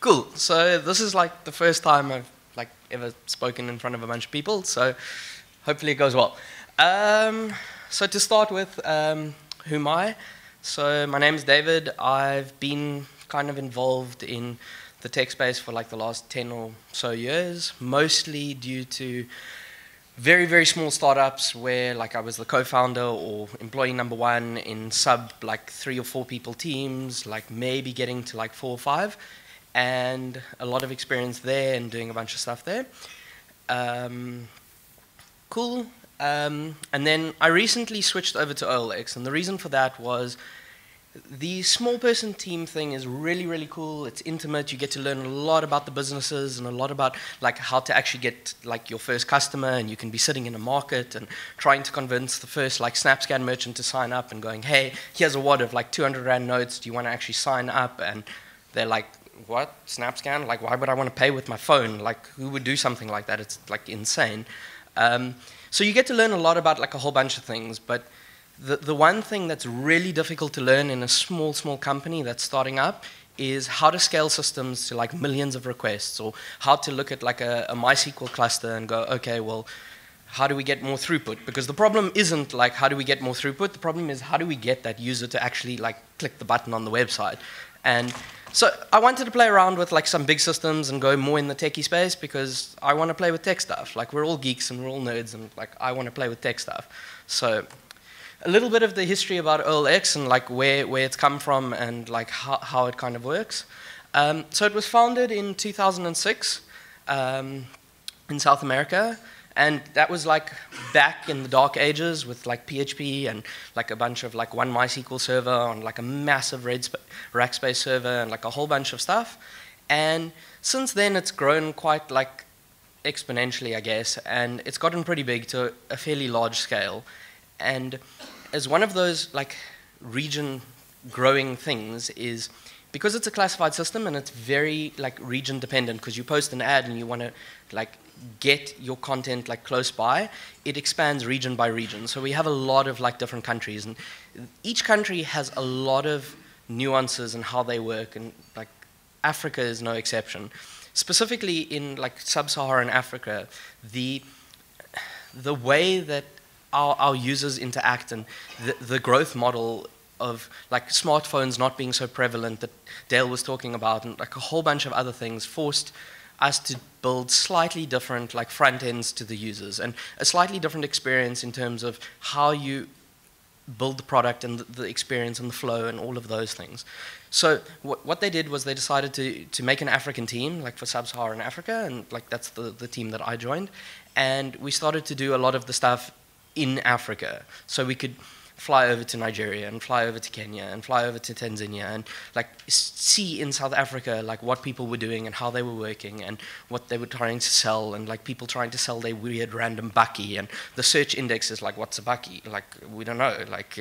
Cool. So this is like the first time I've like ever spoken in front of a bunch of people. So hopefully it goes well. So to start with, who am I? So my name is David. I've been kind of involved in the tech space for like the last 10 or so years, mostly due to very, very small startups where like I was the co-founder or employee number one in sub like 3 or 4 people teams, like maybe getting to like 4 or 5, and a lot of experience there and doing a bunch of stuff there. Cool. And then I recently switched over to OLX, and the reason for that was the small person team thing is really, really cool. It's intimate. You get to learn a lot about the businesses and a lot about like how to actually get like your first customer, and you can be sitting in a market and trying to convince the first like SnapScan merchant to sign up and going, hey, here's a wad of like 200 Rand notes. Do you want to actually sign up? And they're like, what? SnapScan? Like, why would I want to pay with my phone? Like, who would do something like that? It's like insane. So you get to learn a lot about like a whole bunch of things, but the one thing that's really difficult to learn in a small company that's starting up is how to scale systems to like millions of requests, or how to look at like a MySQL cluster and go, okay, well, how do we get more throughput? Because the problem isn't like how do we get more throughput, the problem is how do we get that user to actually like click the button on the website. And so I wanted to play around with like some big systems and go more in the techie space because I want to play with tech stuff. Like we're all geeks and we're all nerds, and like I want to play with tech stuff. So a little bit of the history about OLX and like where it's come from and like how it kind of works. So it was founded in 2006 in South America, and that was like back in the dark ages with like PHP and like a bunch of like one MySQL server on like a massive Rackspace server and like a whole bunch of stuff. And since then it's grown quite like exponentially, I guess, and it's gotten pretty big to a fairly large scale. And as one of those like region growing things is because it's a classified system and it's very like region dependent, because you post an ad and you want to like get your content like close by, it expands region by region. So we have a lot of like different countries, and each country has a lot of nuances in how they work, and like Africa is no exception. Specifically in like sub-Saharan Africa, the way that our users interact and the growth model of like smartphones not being so prevalent that Dale was talking about, and like a whole bunch of other things, forced us to build slightly different like front ends to the users and a slightly different experience in terms of how you build the product and the experience and the flow and all of those things. So what they did was they decided to make an African team like for sub-Saharan Africa, and like that's the team that I joined, and we started to do a lot of the stuff in Africa. So we could fly over to Nigeria and fly over to Kenya and fly over to Tanzania and like see in South Africa like what people were doing and how they were working and what they were trying to sell, and like people trying to sell their weird random bakkie, and the search index is like, what's a bakkie? Like we don't know, like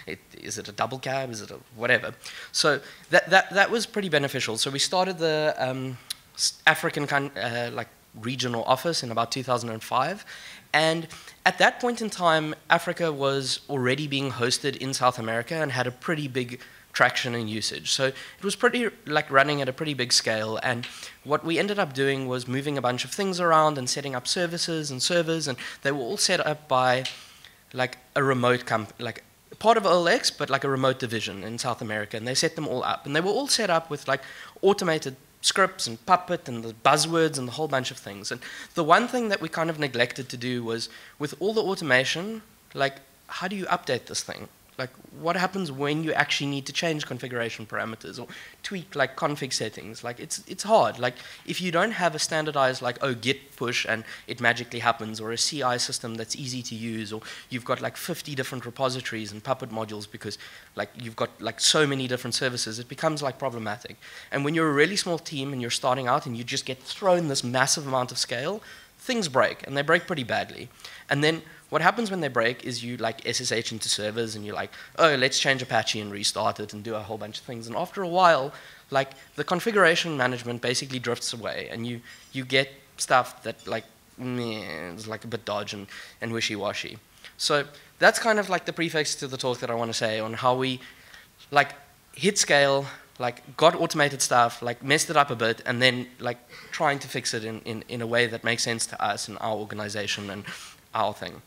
is it a double cab, is it a whatever? So that was pretty beneficial. So we started the African like regional office in about 2005, and at that point in time, Africa was already being hosted in South America and had a pretty big traction and usage. So it was pretty like running at a pretty big scale. And what we ended up doing was moving a bunch of things around and setting up services and servers, and they were all set up by like a remote company, like part of OLX, but like a remote division in South America. And they set them all up, and they were all set up with like automated scripts and Puppet and the buzzwords and the whole bunch of things. And the one thing that we kind of neglected to do was, with all the automation, like how do you update this thing? Like what happens when you actually need to change configuration parameters or tweak like config settings? Like it's hard. Like if you don't have a standardized like, oh, git push and it magically happens, or a CI system that's easy to use, or you've got like 50 different repositories and Puppet modules because like you've got like so many different services, it becomes like problematic. And when you're a really small team and you're starting out and you just get thrown this massive amount of scale, things break, and they break pretty badly. And then what happens when they break is you like SSH into servers and you're like, oh, let's change Apache and restart it and do a whole bunch of things. And after a while, like the configuration management basically drifts away, and you get stuff that like, meh, is like a bit dodgy and wishy-washy. So that's kind of like the prefix to the talk that I want to say on how we like hit scale, like got automated stuff, like messed it up a bit, and then like trying to fix it in a way that makes sense to us and our organization and our thing.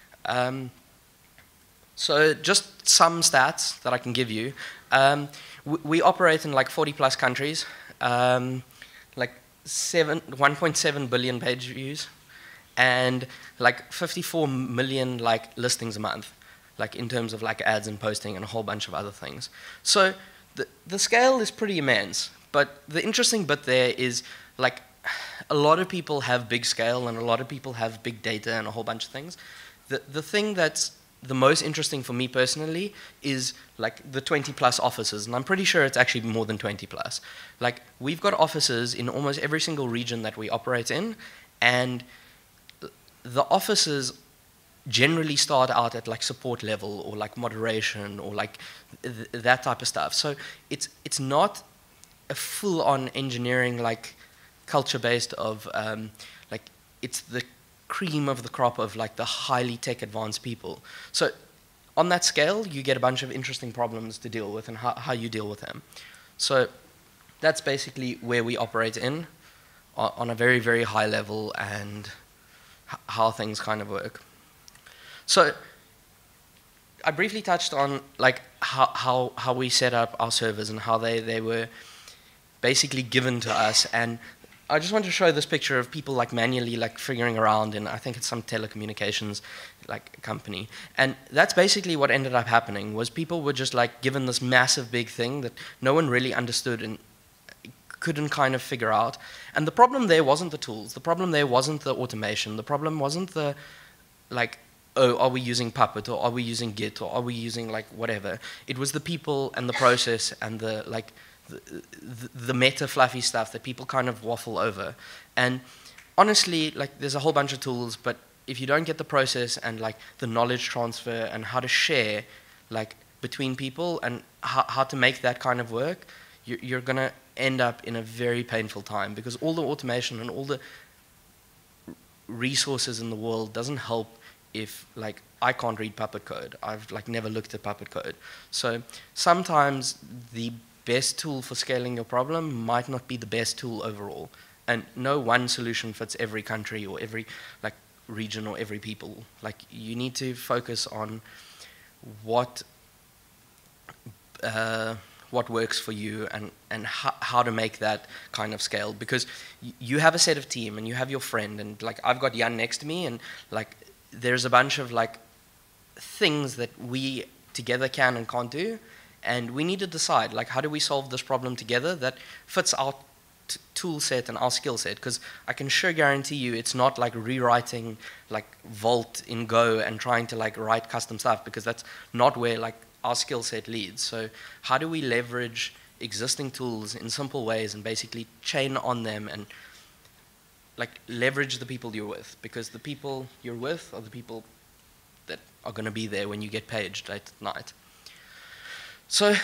So just some stats that I can give you. We operate in like 40 plus countries, like 1.7 billion page views, and like 54 million like listings a month, like in terms of like ads and posting and a whole bunch of other things. So the scale is pretty immense, but the interesting bit there is like a lot of people have big scale and a lot of people have big data and a whole bunch of things. The thing that's the most interesting for me personally is like the 20 plus offices, and I'm pretty sure it's actually more than 20 plus. Like we've got offices in almost every single region that we operate in, and the offices generally start out at like support level or like moderation or like that type of stuff. So it's not a full-on engineering like culture based of like it's the cream of the crop of like the highly tech advanced people. So on that scale, you get a bunch of interesting problems to deal with and how you deal with them. So that's basically where we operate in on a very, very high level and how things kind of work. So I briefly touched on like how we set up our servers and how they were basically given to us. And I just want to show this picture of people like manually like figuring around in, I think it's some telecommunications like company. And that's basically what ended up happening, was people were just like given this massive big thing that no one really understood and couldn't kind of figure out. And the problem there wasn't the tools. The problem there wasn't the automation. The problem wasn't the like, oh, are we using Puppet or are we using Git or are we using like whatever. It was the people and the process and the like the meta fluffy stuff that people kind of waffle over. And honestly, like there's a whole bunch of tools, but if you don't get the process and like the knowledge transfer and how to share like between people and how to make that kind of work, you're going to end up in a very painful time, because all the automation and all the resources in the world doesn't help if like I can't read Puppet code. I've like never looked at Puppet code. So sometimes the best tool for scaling your problem might not be the best tool overall. And no one solution fits every country or every like region or every people. Like you need to focus on what works for you and how to make that kind of scale, because you have a set of team and you have your friend, and like I've got Jan next to me, and like there's a bunch of like things that we together can and can't do, and we need to decide like how do we solve this problem together that fits our tool set and our skill set, because I can sure guarantee you it's not like rewriting like Vault in Go and trying to like write custom stuff, because that's not where like our skill set leads. So how do we leverage existing tools in simple ways and basically chain on them and like leverage the people you're with, because the people you're with are the people that are going to be there when you get paged late at night. So,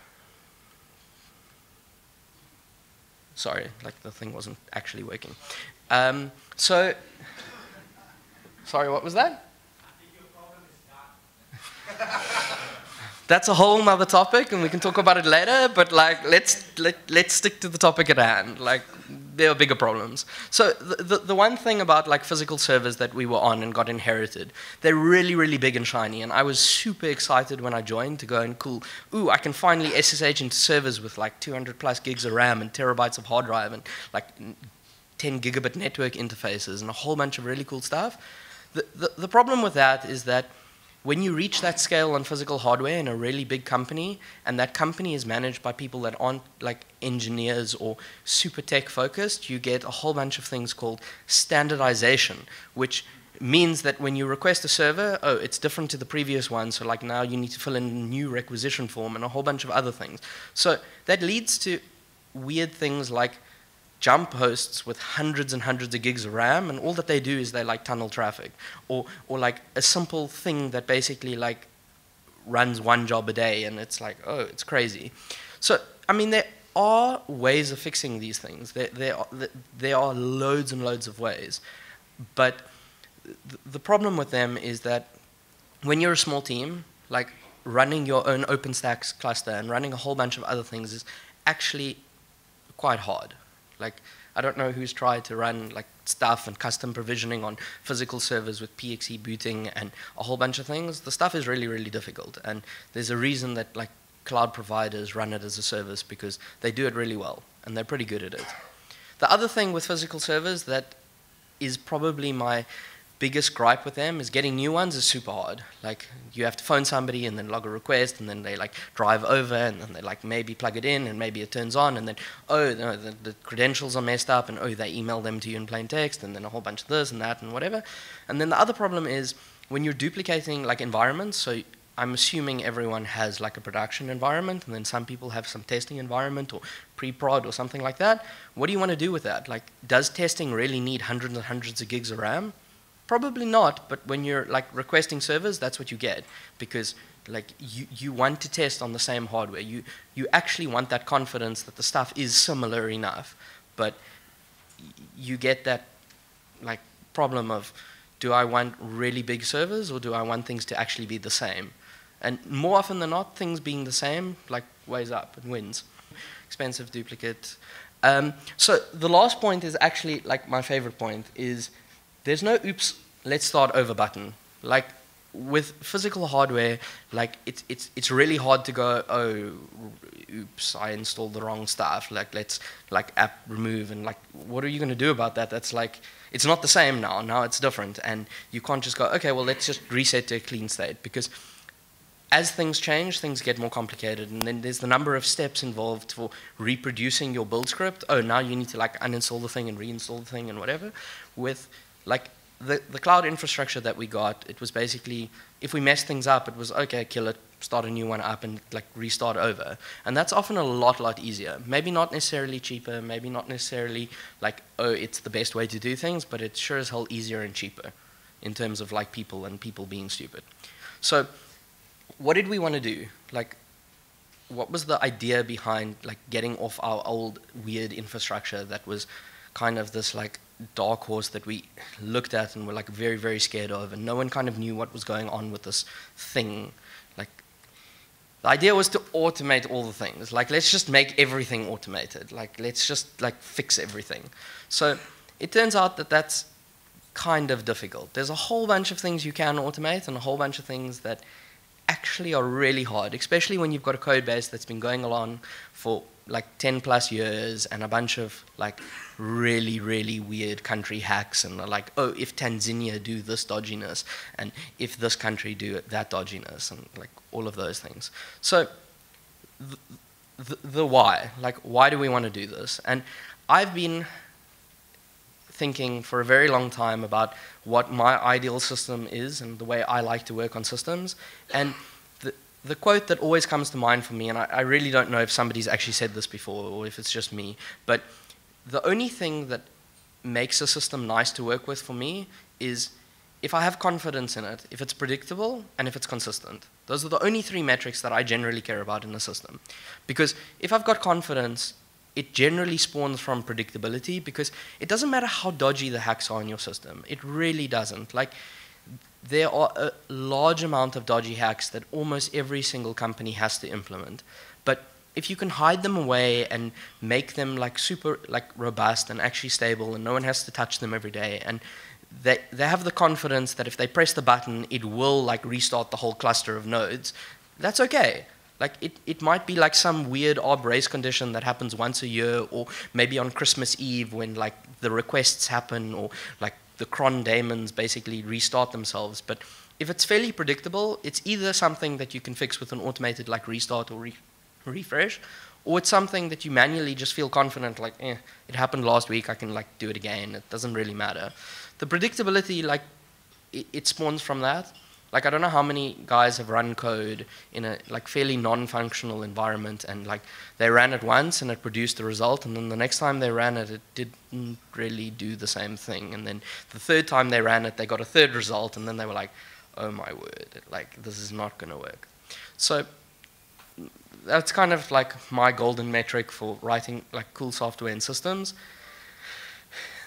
sorry, like the thing wasn't actually working. Sorry, what was that? I think your problem is done. That's a whole nother topic, and we can talk about it later, but like let's stick to the topic at hand. Like there are bigger problems. So the one thing about like physical servers that we were on and got inherited, they're really, really big and shiny, and I was super excited when I joined to go and cool, ooh, I can finally SSH into servers with like 200 plus gigs of RAM and terabytes of hard drive and like 10 gigabit network interfaces and a whole bunch of really cool stuff. The problem with that is that when you reach that scale on physical hardware in a really big company, and that company is managed by people that aren't like engineers or super tech focused, you get a whole bunch of things called standardization, which means that when you request a server, oh, it's different to the previous one, so like now you need to fill in a new requisition form and a whole bunch of other things. So that leads to weird things like jump hosts with hundreds and hundreds of gigs of RAM, and all that they do is they like tunnel traffic, or like a simple thing that basically like runs one job a day, and it's like, oh, it's crazy. So I mean, there are ways of fixing these things. There are loads and loads of ways, but the problem with them is that when you're a small team, like running your own OpenStack cluster and running a whole bunch of other things is actually quite hard. Like, I don't know who's tried to run like stuff and custom provisioning on physical servers with PXE booting and a whole bunch of things. The stuff is really, really difficult, and there's a reason that like cloud providers run it as a service, because they do it really well and they're pretty good at it. The other thing with physical servers that is probably my biggest gripe with them is getting new ones is super hard. Like, you have to phone somebody and then log a request, and then they like drive over, and then they like maybe plug it in, and maybe it turns on, and then oh no, the credentials are messed up, and oh, they email them to you in plain text, and then a whole bunch of this and that and whatever. And then the other problem is when you're duplicating like environments. So I'm assuming everyone has like a production environment, and then some people have some testing environment or pre-prod or something like that. What do you want to do with that? Like, does testing really need hundreds and hundreds of gigs of RAM? Probably not, but when you're like requesting servers, that's what you get, because like you want to test on the same hardware. You actually want that confidence that the stuff is similar enough, but you get that like problem of, do I want really big servers or do I want things to actually be the same? And more often than not, things being the same like weighs up and wins. Expensive duplicate. So the last point is actually like my favorite point is, there's no oops, let's start over button. Like with physical hardware, like it's really hard to go, oh, oops, I installed the wrong stuff. Like, let's like app remove, and like, what are you going to do about that? That's like, it's not the same now. Now it's different, and you can't just go, okay, well, let's just reset to a clean state, because as things change, things get more complicated, and then there's the number of steps involved for reproducing your build script. Oh, now you need to like uninstall the thing and reinstall the thing and whatever. With like the cloud infrastructure that we got, it was basically, if we messed things up, it was okay, kill it, start a new one up, and like restart over. And that's often a lot easier. Maybe not necessarily cheaper, maybe not necessarily like, oh, it's the best way to do things, but it's sure as hell easier and cheaper in terms of like people and people being stupid. So what did we want to do? Like, what was the idea behind like getting off our old weird infrastructure that was kind of this like dark horse that we looked at and were like very, very scared of, and no one kind of knew what was going on with this thing. Like, the idea was to automate all the things. Like, let's just make everything automated. Like, let's just like fix everything. So it turns out that that's kind of difficult. There's a whole bunch of things you can automate and a whole bunch of things that actually are really hard, especially when you've got a code base that's been going along for like 10 plus years and a bunch of like really, really weird country hacks, and like, oh, if Tanzania do this dodginess, and if this country do that dodginess, and like all of those things. So the why, like, why do we want to do this? And I've been thinking for a very long time about what my ideal system is and the way I like to work on systems. And the quote that always comes to mind for me, and I really don't know if somebody's actually said this before or if it's just me, but the only thing that makes a system nice to work with for me is if I have confidence in it, if it's predictable, and if it's consistent. Those are the only three metrics that I generally care about in a system. Because if I've got confidence, it generally spawns from predictability, because it doesn't matter how dodgy the hacks are in your system. It really doesn't. Like, there are a large amount of dodgy hacks that almost every single company has to implement. But if you can hide them away and make them like super like robust and actually stable, and no one has to touch them every day, and they have the confidence that if they press the button, it will like restart the whole cluster of nodes, that's okay. Like, it might be like some weird arb race condition that happens once a year, or maybe on Christmas Eve when like the requests happen, or like the cron daemons basically restart themselves. But if it's fairly predictable, it's either something that you can fix with an automated like restart or refresh, or it's something that you manually just feel confident, like, it happened last week, I can like do it again, it doesn't really matter. The predictability, like, it spawns from that. Like, I don't know how many guys have run code in a like fairly non-functional environment, and like they ran it once and it produced a result, and then the next time they ran it, it didn't really do the same thing, and then the third time they ran it, they got a third result, and then they were like, oh my word, like, this is not going to work. So that's kind of like my golden metric for writing like cool software and systems.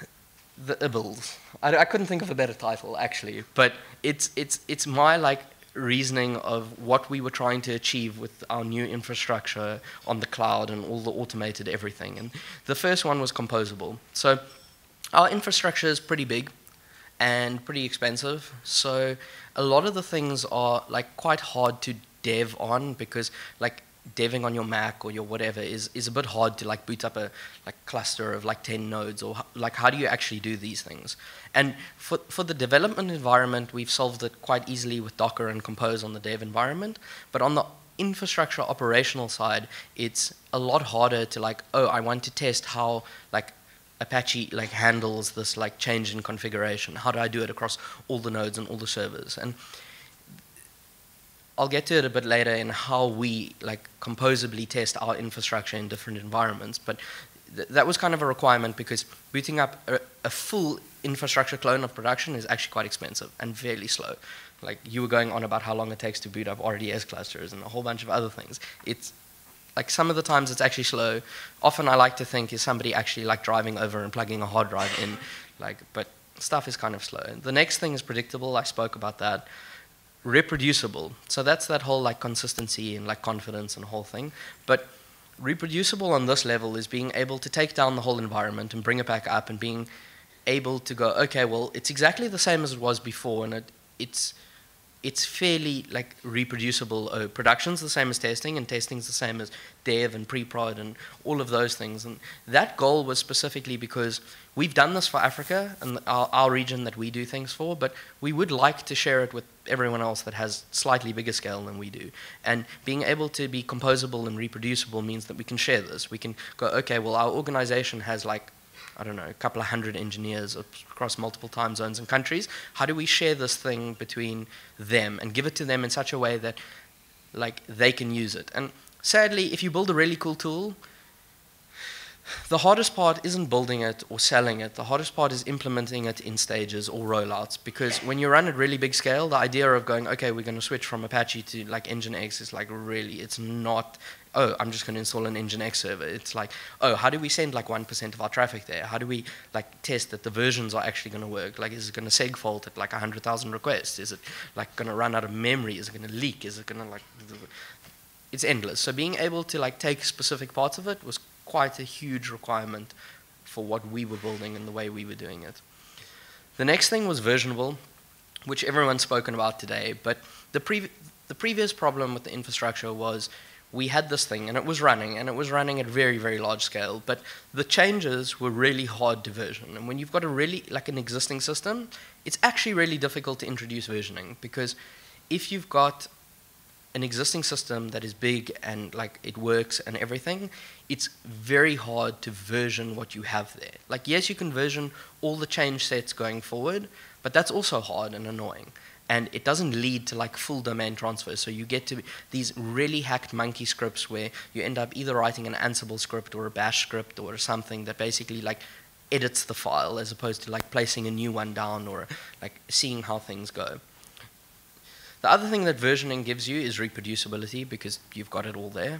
The IBLS. I couldn't think of a better title, actually, but it's my like reasoning of what we were trying to achieve with our new infrastructure on the cloud and all the automated everything. And the first one was composable. So our infrastructure is pretty big and pretty expensive. So a lot of the things are like quite hard to dev on, because like deving on your Mac or your whatever is a bit hard to like boot up a like cluster of like 10 nodes, or like how do you actually do these things? And for the development environment, we've solved it quite easily with Docker and Compose on the dev environment. But on the infrastructure operational side, it's a lot harder to like, oh, I want to test how like Apache like handles this like change in configuration. How do I do it across all the nodes and all the servers? And I'll get to it a bit later in how we like composably test our infrastructure in different environments, but that was kind of a requirement, because booting up a full infrastructure clone of production is actually quite expensive and fairly slow. Like you were going on about how long it takes to boot up RDS clusters and a whole bunch of other things. It's like some of the times it's actually slow. Often I like to think is somebody actually like driving over and plugging a hard drive in, like, but stuff is kind of slow. The next thing is predictable. I spoke about that. Reproducible. So that's that whole like consistency and like confidence and whole thing. But reproducible on this level is being able to take down the whole environment and bring it back up, and being able to go, okay, well, it's exactly the same as it was before, and it's fairly like reproducible. Production's the same as testing, and testing's the same as dev and pre-prod and all of those things. And that goal was specifically because we've done this for Africa and our region that we do things for, but we would like to share it with everyone else that has slightly bigger scale than we do. And being able to be composable and reproducible means that we can share this. We can go, okay, well, our organization has like, I don't know, a couple of hundred engineers across multiple time zones and countries. How do we share this thing between them and give it to them in such a way that like they can use it? And sadly, if you build a really cool tool, the hardest part isn't building it or selling it. The hardest part is implementing it in stages or rollouts, because when you run at really big scale, the idea of going, okay, we're going to switch from Apache to like Nginx is like really, it's not, oh, I'm just going to install an Nginx server. It's like, oh, how do we send like 1% of our traffic there? How do we like test that the versions are actually going to work? Like, is it going to segfault at like 100,000 requests? Is it like going to run out of memory? Is it going to leak? Is it going to like, it's endless. So being able to like take specific parts of it was quite a huge requirement for what we were building and the way we were doing it. The next thing was versionable, which everyone's spoken about today, but the previous problem with the infrastructure was we had this thing and it was running at very, very large scale, but the changes were really hard to version. And when you've got a really, like an existing system, it's actually really difficult to introduce versioning, because if you've got an existing system that is big and like it works and everything, it's very hard to version what you have there. Like, yes, you can version all the change sets going forward, but that's also hard and annoying. And it doesn't lead to like full domain transfer. So you get to these really hacked monkey scripts where you end up either writing an Ansible script or a Bash script or something that basically like edits the file, as opposed to like placing a new one down or like seeing how things go. The other thing that versioning gives you is reproducibility, because you've got it all there.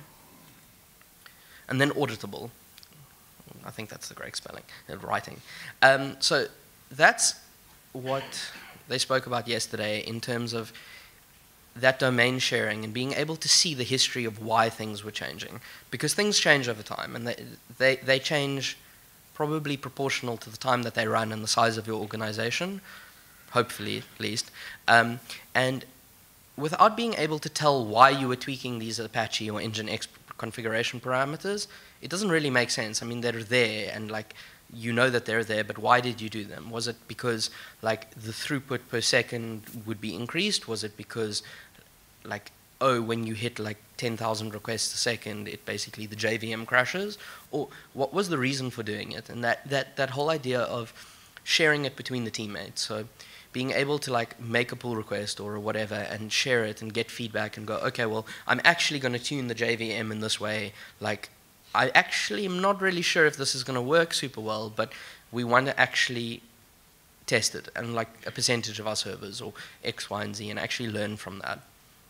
And then auditable. I think that's the correct spelling, writing. So that's what they spoke about yesterday in terms of that domain sharing and being able to see the history of why things were changing. Because things change over time, and they change probably proportional to the time that they run and the size of your organization, hopefully at least. And without being able to tell why you were tweaking these Apache or Nginx configuration parameters, it doesn't really make sense. I mean, they're there, and like, you know that they're there, but why did you do them? Was it because like the throughput per second would be increased? Was it because like, oh, when you hit like 10,000 requests a second, it basically, the JVM crashes? Or what was the reason for doing it? And that whole idea of sharing it between the teammates. So being able to like make a pull request or whatever and share it and get feedback and go, okay, well, I'm actually going to tune the JVM in this way. Like, I actually am not really sure if this is going to work super well, but we want to actually test it and like a percentage of our servers or X, Y, and Z, and actually learn from that.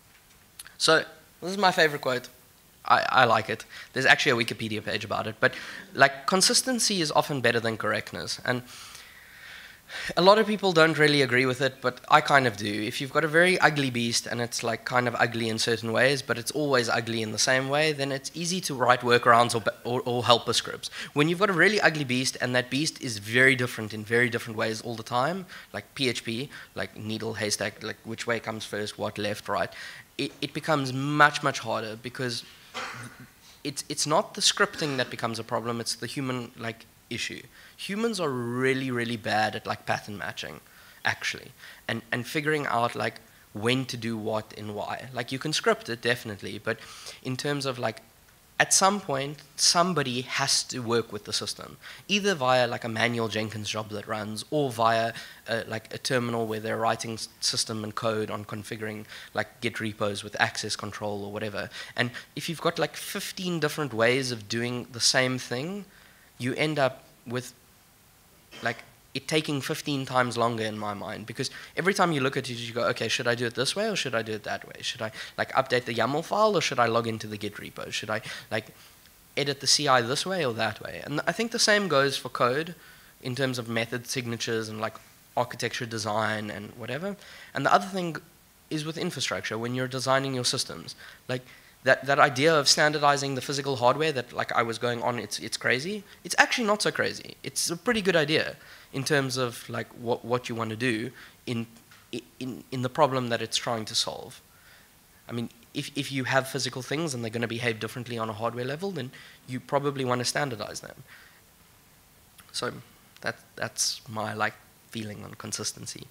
So this is my favorite quote. I like it. There's actually a Wikipedia page about it, but like, consistency is often better than correctness. And A lot of people don't really agree with it, but I kind of do. If you've got a very ugly beast and it's like kind of ugly in certain ways, but it's always ugly in the same way, then it's easy to write workarounds or helper scripts. When you've got a really ugly beast and that beast is very different in very different ways all the time, like PHP, like needle, haystack, like which way comes first, what, left, right, it becomes much, much harder because it's not the scripting that becomes a problem, it's the human like issue. Humans are really, really bad at like pattern matching, actually, and figuring out like when to do what and why. Like you can script it definitely, but in terms of like at some point somebody has to work with the system, either via like a manual Jenkins job that runs, or via like a terminal where they're writing system and code on configuring like Git repos with access control or whatever. And if you've got like 15 different ways of doing the same thing, you end up with like it taking 15 times longer in my mind, because every time you look at it you go, okay, should I do it this way or should I do it that way? Should I like update the YAML file or should I log into the Git repo? Should I like edit the CI this way or that way? And I think the same goes for code in terms of method signatures and like architecture design and whatever. And the other thing is with infrastructure, when you're designing your systems, like that idea of standardizing the physical hardware that like I was going on, it's crazy. It's actually not so crazy. It's a pretty good idea in terms of like what you want to do in the problem that it's trying to solve. I mean, if you have physical things and they're going to behave differently on a hardware level, then you probably want to standardize them. So that's my like feeling on consistency.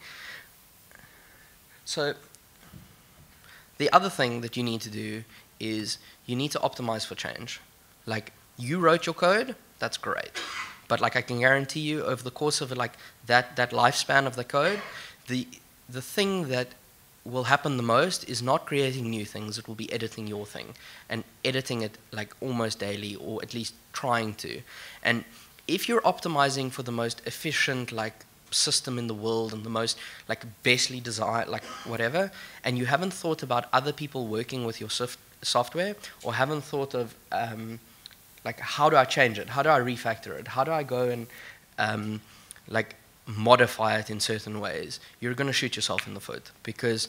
So the other thing that you need to do is you need to optimize for change. Like you wrote your code, that's great. But like I can guarantee you over the course of like that lifespan of the code, the thing that will happen the most is not creating new things, it will be editing your thing and editing it like almost daily, or at least trying to. And if you're optimizing for the most efficient like system in the world and the most like bestly designed like whatever, and you haven't thought about other people working with your software, or haven't thought of like how do I change it, how do I refactor it, how do I go and like modify it in certain ways, you're going to shoot yourself in the foot, because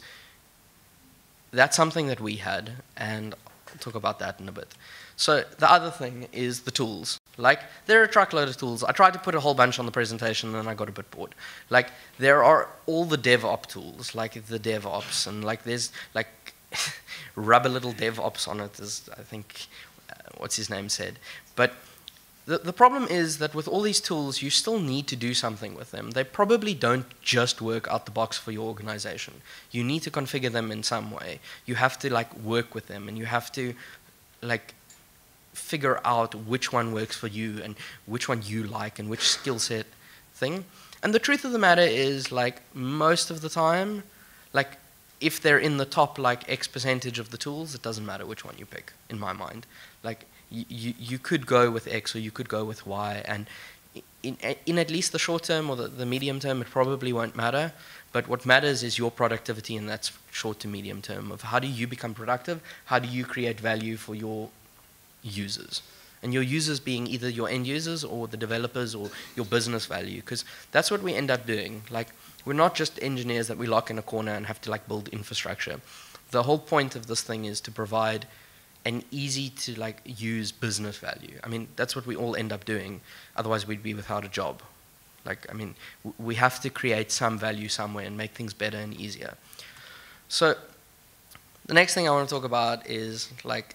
that's something that we had, and I'll talk about that in a bit. So the other thing is the tools. Like, there are a truckload of tools. I tried to put a whole bunch on the presentation and I got a bit bored. Like, there are all the DevOps tools, like the DevOps, and like there's like rubber little DevOps on it, as I think, what's his name said. But the problem is that with all these tools, you still need to do something with them. They probably don't just work out the box for your organization. You need to configure them in some way. You have to like work with them, and you have to like figure out which one works for you and which one you like and which skill set thing. And the truth of the matter is, like, most of the time, like, if they're in the top like X percentage of the tools, it doesn't matter which one you pick, in my mind. Like, you could go with X or you could go with Y, and in at least the short term or the medium term, it probably won't matter. But what matters is your productivity, and that's short to medium term, of how do you become productive, how do you create value for your users, and your users being either your end users or the developers or your business value, because that's what we end up doing. Like, we're not just engineers that we lock in a corner and have to like build infrastructure. The whole point of this thing is to provide an easy to like use business value. I mean, that's what we all end up doing, otherwise we'd be without a job. Like, I mean, we have to create some value somewhere and make things better and easier. So the next thing I want to talk about is like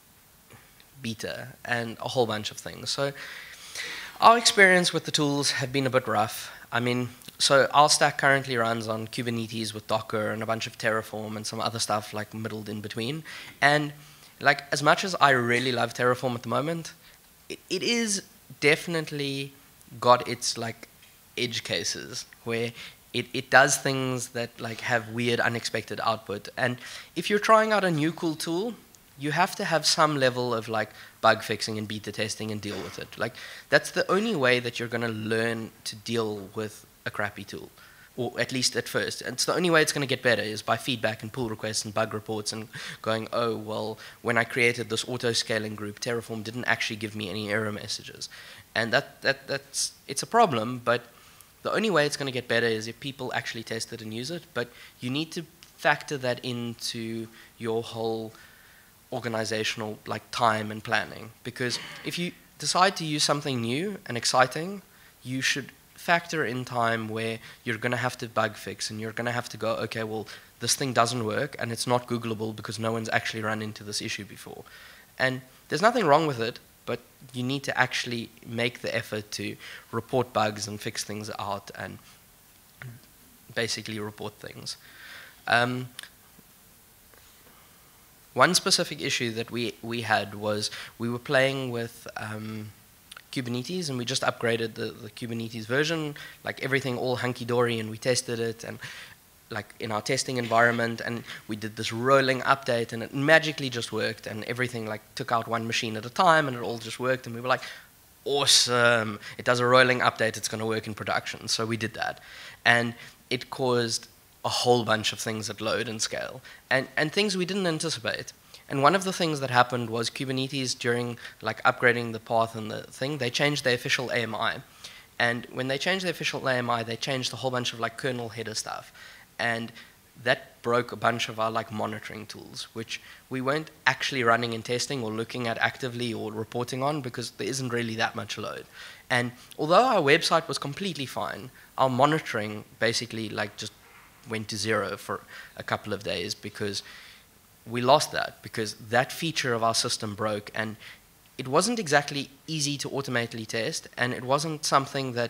beta and a whole bunch of things. So our experience with the tools have been a bit rough. I mean, so our stack currently runs on Kubernetes with Docker and a bunch of Terraform and some other stuff like middled in between. And like, as much as I really love Terraform at the moment, it is definitely got its like edge cases where it does things that like have weird unexpected output. And if you're trying out a new cool tool, you have to have some level of like bug fixing and beta testing and deal with it. Like, that's the only way that you're going to learn to deal with a crappy tool, or at least at first. And it's the only way it's going to get better is by feedback and pull requests and bug reports and going, oh, well, when I created this auto-scaling group, Terraform didn't actually give me any error messages. And it's a problem, but the only way it's going to get better is if people actually test it and use it, but you need to factor that into your whole organizational like time and planning, because if you decide to use something new and exciting, you should factor in time where you're going to have to bug fix and you're going to have to go, okay, well, this thing doesn't work and it's not Googleable because no one's actually run into this issue before. And there's nothing wrong with it, but you need to actually make the effort to report bugs and fix things out and basically report things. One specific issue that we had was we were playing with Kubernetes, and we just upgraded the Kubernetes version, like everything all hunky-dory, and we tested it and like in our testing environment, and we did this rolling update, and it magically just worked, and everything like took out one machine at a time, and it all just worked, and we were like, awesome, it does a rolling update, it's going to work in production. So we did that, and it caused a whole bunch of things that load and scale, and things we didn't anticipate. And one of the things that happened was Kubernetes, during like upgrading the path and the thing, they changed their official AMI. And when they changed the official AMI, they changed a whole bunch of like kernel header stuff. And that broke a bunch of our like monitoring tools, which we weren't actually running and testing or looking at actively or reporting on, because there isn't really that much load. And although our website was completely fine, our monitoring basically like just went to zero for a couple of days, because we lost that, because that feature of our system broke, and it wasn't exactly easy to automatically test, and it wasn't something that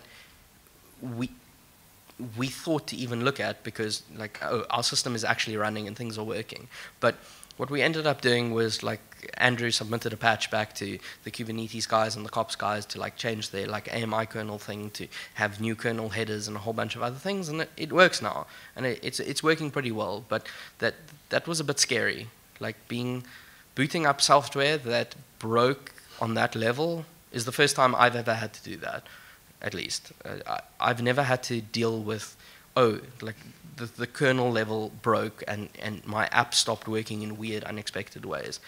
we thought to even look at, because like, oh, our system is actually running and things are working. But what we ended up doing was like Andrew submitted a patch back to the Kubernetes guys and the COPS guys to like change their like AMI kernel thing to have new kernel headers and a whole bunch of other things, and it works now, and it's working pretty well. But that was a bit scary, like booting up software that broke on that level is the first time I've ever had to do that. At least I've never had to deal with, oh, like the kernel level broke and my app stopped working in weird, unexpected ways.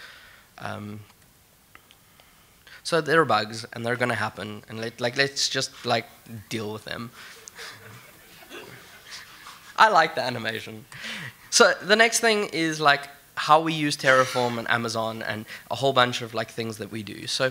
So there are bugs, and they're going to happen, and let's just like deal with them. I like the animation. So the next thing is like how we use Terraform and Amazon and a whole bunch of like things that we do. So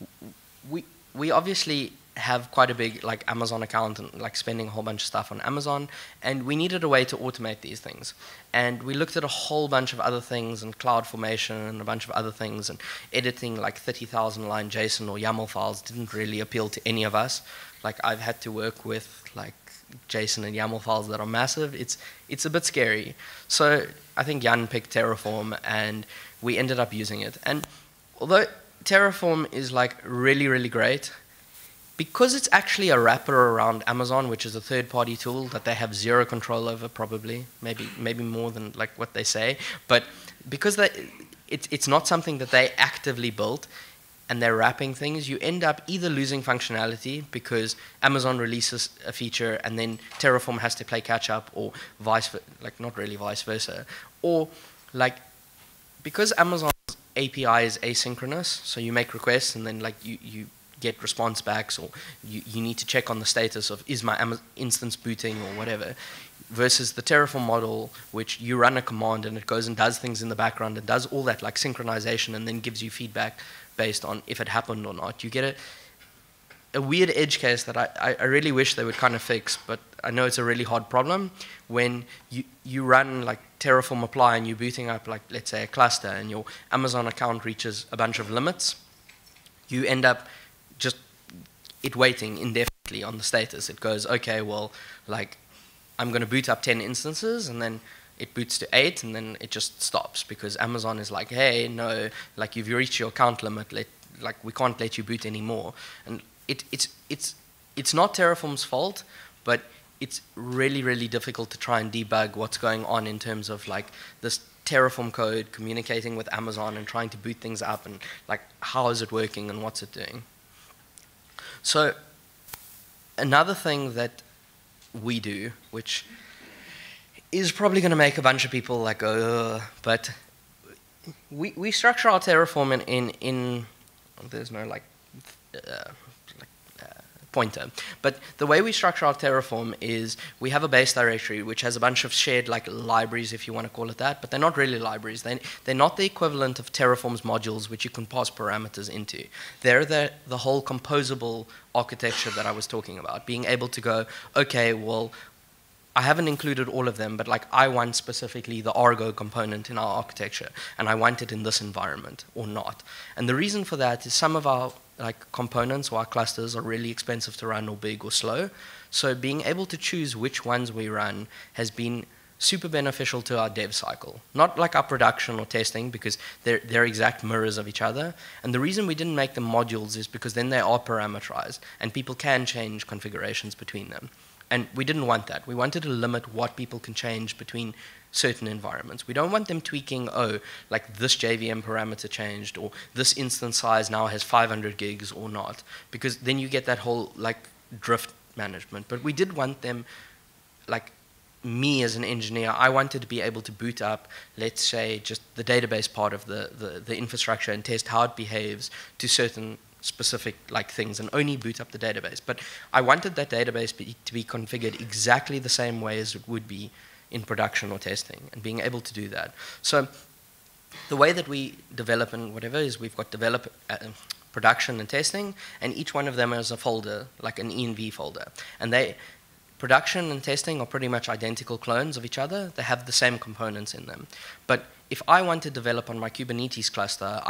we obviously have quite a big like Amazon account and like spending a whole bunch of stuff on Amazon, and we needed a way to automate these things. And we looked at a whole bunch of other things, and CloudFormation and a bunch of other things, and editing like 30,000 line JSON or YAML files didn't really appeal to any of us. Like I've had to work with like JSON and YAML files that are massive. It's a bit scary. So I think Jan picked Terraform, and we ended up using it. And although Terraform is like really, really great, because it's actually a wrapper around Amazon, which is a third-party tool that they have zero control over, probably, maybe more than like what they say, but because it's not something that they actively built, and they're wrapping things, you end up either losing functionality because Amazon releases a feature and then Terraform has to play catch up, or not really vice versa, or like because Amazon's API is asynchronous, so you make requests and then like you get response backs, or you need to check on the status of is my instance booting or whatever, versus the Terraform model, which you run a command and it goes and does things in the background and does all that like synchronization and then gives you feedback based on if it happened or not. You get a weird edge case that I really wish they would kind of fix, but I know it's a really hard problem. When you run like Terraform apply and you're booting up like, let's say, a cluster, and your Amazon account reaches a bunch of limits, you end up just it waiting indefinitely on the status. It goes, okay, well, like I'm going to boot up 10 instances, and then it boots to 8, and then it just stops because Amazon is like, hey, no, like you've reached your account limit, like we can't let you boot anymore. And it's not Terraform's fault, but it's really, really difficult to try and debug what's going on in terms of like this Terraform code communicating with Amazon and trying to boot things up, and like how is it working and what's it doing. So another thing that we do, which is probably going to make a bunch of people like, but we structure our Terraform in there's no like pointer. But the way we structure our Terraform is we have a base directory which has a bunch of shared like libraries, if you want to call it that, but they're not really libraries. They're not the equivalent of Terraform's modules which you can pass parameters into. They're the whole composable architecture that I was talking about, being able to go, okay, well, I haven't included all of them, but like I want specifically the Argo component in our architecture, and I want it in this environment or not. And the reason for that is some of our like components or our clusters are really expensive to run or big or slow. So being able to choose which ones we run has been super beneficial to our dev cycle. Not like our production or testing, because they're exact mirrors of each other. And the reason we didn't make them modules is because then they are parameterized, and people can change configurations between them. And we didn't want that. We wanted to limit what people can change between certain environments. We don't want them tweaking, oh, like this JVM parameter changed, or this instance size now has 500 gigs or not, because then you get that whole like drift management. But we did want them, like me as an engineer, I wanted to be able to boot up, let's say, just the database part of the infrastructure and test how it behaves to certain specific like things and only boot up the database. But I wanted that database to be configured exactly the same way as it would be in production or testing, and being able to do that. So the way that we develop and whatever is we've got production and testing, and each one of them has a folder, like an env folder. And production and testing are pretty much identical clones of each other. They have the same components in them. But if I want to develop on my Kubernetes cluster,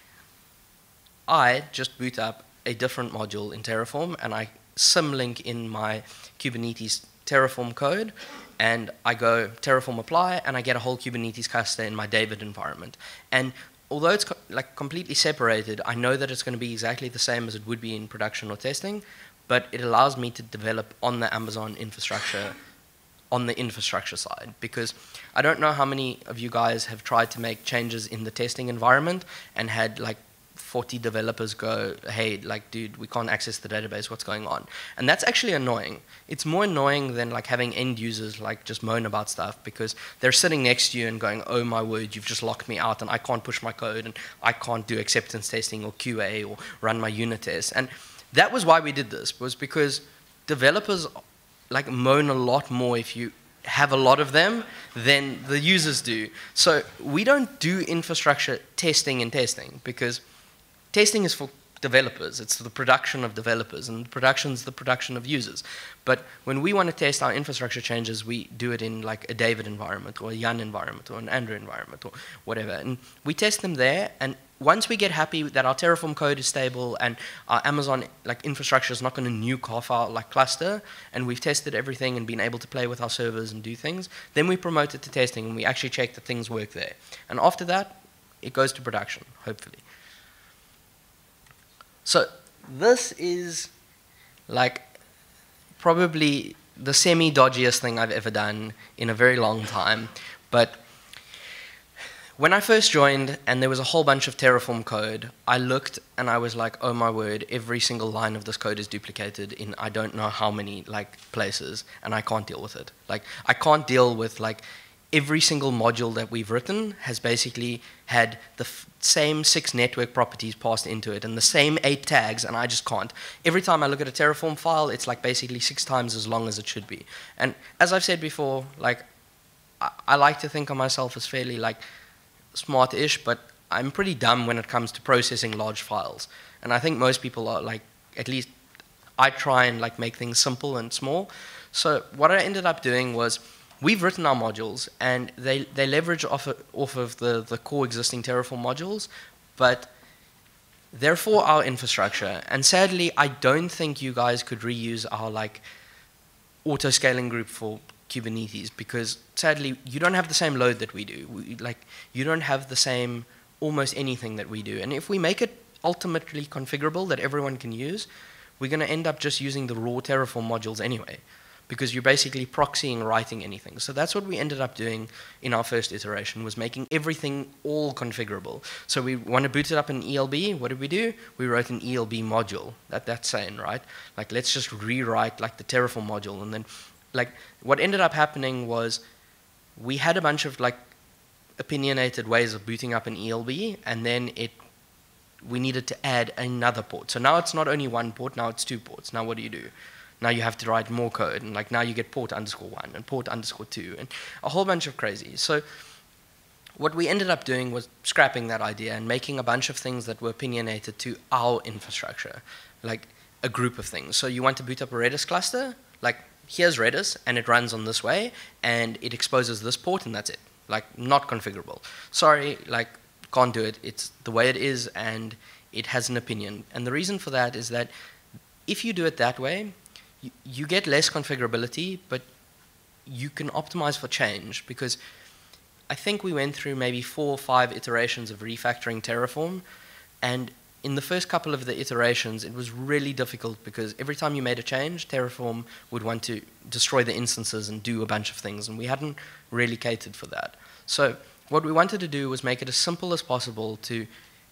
I just boot up a different module in Terraform, and I symlink in my Kubernetes Terraform code, and I go Terraform apply, and I get a whole Kubernetes cluster in my David environment. And although it's like completely separated, I know that it's going to be exactly the same as it would be in production or testing, but it allows me to develop on the Amazon infrastructure, on the infrastructure side. Because I don't know how many of you guys have tried to make changes in the testing environment and had like 40 developers go, hey, like, dude, we can't access the database, what's going on? And that's actually annoying. It's more annoying than like having end users like just moan about stuff, because they're sitting next to you and going, oh my word, you've just locked me out and I can't push my code and I can't do acceptance testing or QA or run my unit tests. And that was why we did this, was because developers like moan a lot more if you have a lot of them than the users do. So we don't do infrastructure testing and testing, because testing is for developers. It's the production of developers, and production is the production of users. But when we want to test our infrastructure changes, we do it in like a David environment or a Jan environment or an Andrew environment or whatever. And we test them there, and once we get happy that our Terraform code is stable and our Amazon like infrastructure is not going to nuke half our like cluster, and we've tested everything and been able to play with our servers and do things, then we promote it to testing and we actually check that things work there. And after that, it goes to production, hopefully. So this is like probably the semi-dodgiest thing I've ever done in a very long time. But when I first joined and there was a whole bunch of Terraform code, I looked and I was like, oh my word, every single line of this code is duplicated in I don't know how many like places, and I can't deal with it. Like I can't deal with like every single module that we've written has basically had the same 6 network properties passed into it and the same 8 tags, and I just can't. Every time I look at a Terraform file, it's like basically 6 times as long as it should be. And as I've said before, like I like to think of myself as fairly like smart-ish, but I'm pretty dumb when it comes to processing large files. And I think most people are like, at least I try and like make things simple and small. So what I ended up doing was, we've written our modules, and they leverage off of the core existing Terraform modules, but they're for our infrastructure. And sadly, I don't think you guys could reuse our like auto-scaling group for Kubernetes, because sadly, you don't have the same load that we do. You don't have the same almost anything that we do. And if we make it ultimately configurable that everyone can use, we're going to end up just using the raw Terraform modules anyway, because you're basically proxying writing anything. So that's what we ended up doing in our first iteration, was making everything all configurable. So we want to boot it up in ELB. What did we do? We wrote an ELB module. That's saying, right? Like, let's just rewrite like the Terraform module. And then like what ended up happening was we had a bunch of like opinionated ways of booting up an ELB, and then it we needed to add another port. So now it's not only one port, now it's two ports. Now what do you do? Now you have to write more code, and like now you get port _1 and port _2 and a whole bunch of crazy. So what we ended up doing was scrapping that idea and making a bunch of things that were opinionated to our infrastructure, like a group of things. So you want to boot up a Redis cluster, like here's Redis, and it runs on this way, and it exposes this port, and that's it. Like, not configurable. Sorry, like, can't do it. It's the way it is, and it has an opinion. And the reason for that is that if you do it that way, you get less configurability, but you can optimize for change, because I think we went through maybe 4 or 5 iterations of refactoring Terraform, and in the first couple of the iterations, it was really difficult because every time you made a change, Terraform would want to destroy the instances and do a bunch of things, and we hadn't really catered for that. So what we wanted to do was make it as simple as possible to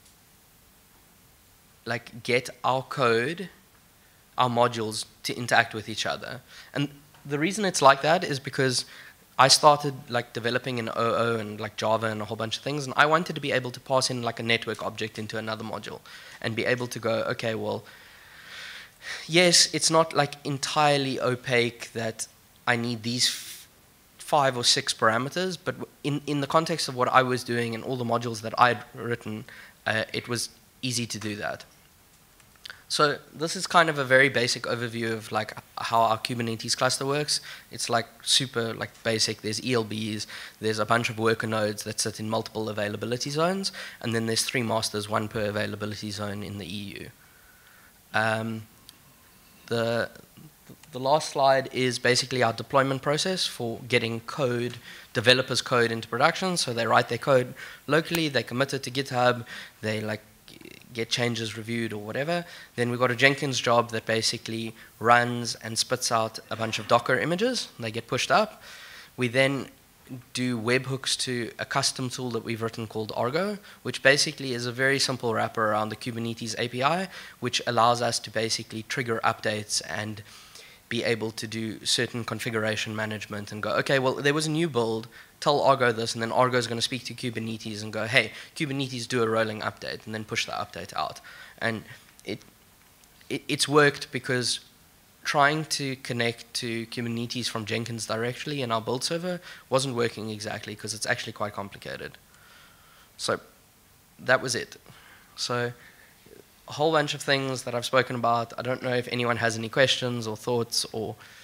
like get our code, our modules, to interact with each other. And the reason it's like that is because I started like developing in OO and like Java and a whole bunch of things, and I wanted to be able to pass in like a network object into another module and be able to go, okay, well, yes, it's not like entirely opaque that I need these 5 or 6 parameters, but in the context of what I was doing and all the modules that I'd written, it was easy to do that. So this is kind of a very basic overview of like how our Kubernetes cluster works. It's like super like basic. There's ELBs, there's a bunch of worker nodes that sit in multiple availability zones, and then there's 3 masters, 1 per availability zone in the EU. The last slide is basically our deployment process for getting code, developers' code into production. So they write their code locally, they commit it to GitHub, they like get changes reviewed or whatever. Then we've got a Jenkins job that basically runs and spits out a bunch of Docker images. They get pushed up. We then do webhooks to a custom tool that we've written called Argo, which basically is a very simple wrapper around the Kubernetes API, which allows us to basically trigger updates and be able to do certain configuration management and go, okay, well, there was a new build, tell Argo this, and then Argo is going to speak to Kubernetes and go, hey, Kubernetes, do a rolling update, and then push the update out. And it's worked because trying to connect to Kubernetes from Jenkins directly in our build server wasn't working exactly because it's actually quite complicated. So that was it. So a whole bunch of things that I've spoken about. I don't know if anyone has any questions or thoughts or